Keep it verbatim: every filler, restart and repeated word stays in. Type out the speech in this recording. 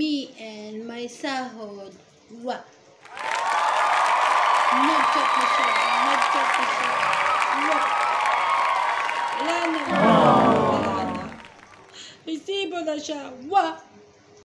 me and my sahod. Wa. Nag-chat na siya. Nag-chat na siya. Wa. Wala na. Wala na. Resibo na siya. Wa.